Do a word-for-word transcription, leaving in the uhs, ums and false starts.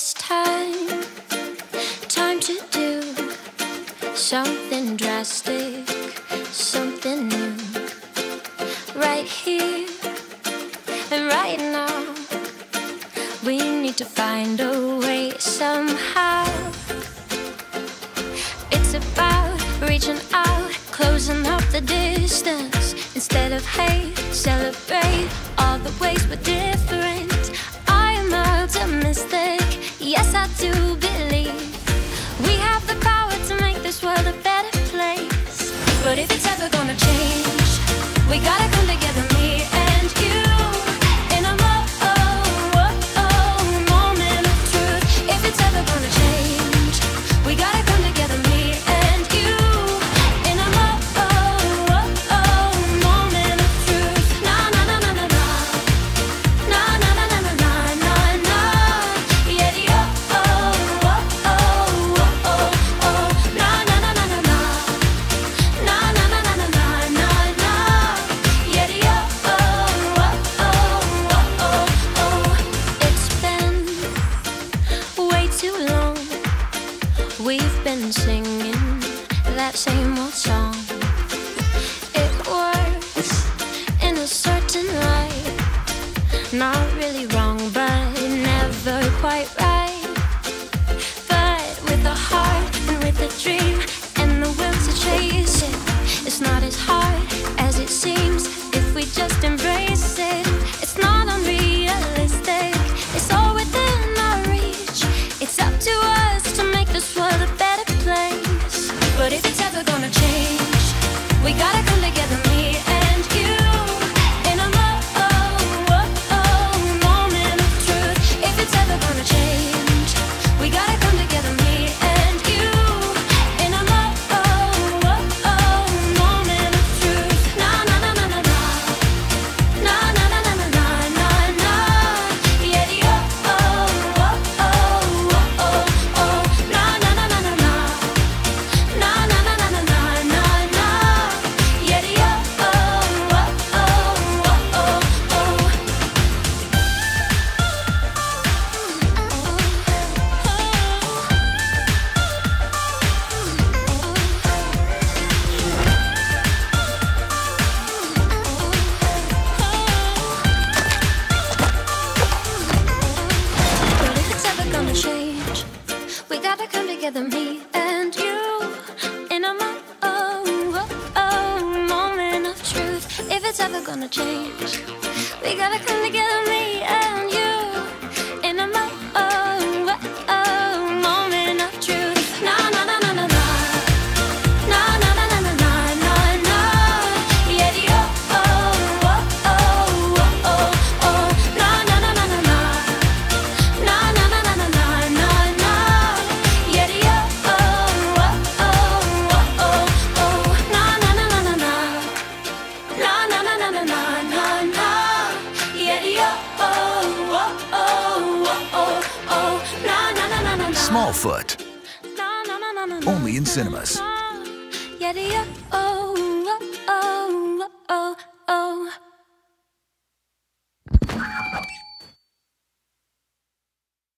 It's time, time to do something drastic, something new. Right here and right now, we need to find a way somehow. It's about reaching out, closing up the distance. Instead of hate, celebrate all the ways we're different. I am optimistic, yes I do believe we have the power to make this world a better place. But if it's ever gonna change, we gotta come together, me and you, in a mo oh, oh, oh, moment of truth. If it's ever gonna change, we gotta come together, me and you, in a mo oh, oh, oh, moment of truth. Na na na na na na, na na na na na na na na, yeti oh oh oh oh oh oh oh, na na na na na na, na na na na na na na na, yeti oh oh oh oh oh oh. It's been way too long. We've been singing that same old song. It works in a certain light, not really wrong, but never quite right. But with a heart and with a dream and the will to chase it, it's not as hard as it seems if we just embrace it. It's not unrealistic, it's all within our reach. It's up to us to make this world a better place. But if it's ever gonna change, we gotta come together, me and you, in a mo oh, oh, oh, moment of truth. If it's ever gonna change, we gotta come together, me and you, in a mo oh, oh, oh, moment of truth. Na na na na na na, na na na na na na na na, yeti oh oh oh oh oh oh oh, na na na na na na, na na na na na na na na, yeti oh oh oh oh oh oh. But if it's ever gonna change, we gotta come together, me and you, in a mo oh, oh, oh, moment of truth. If it's ever gonna change, we gotta come together, me and you, in a mo oh, oh, oh, moment of truth. Na na na na na na, na na na na na na na na, yeti oh oh oh oh oh oh oh, na na na na na na, na na na na na na na na, yeti oh oh oh oh oh oh, na na na na na na, na na na na na na na na, yeti oh oh oh oh oh oh, na na na na na na. Smallfoot, Na na na na na na, only in cinemas. yeti oh.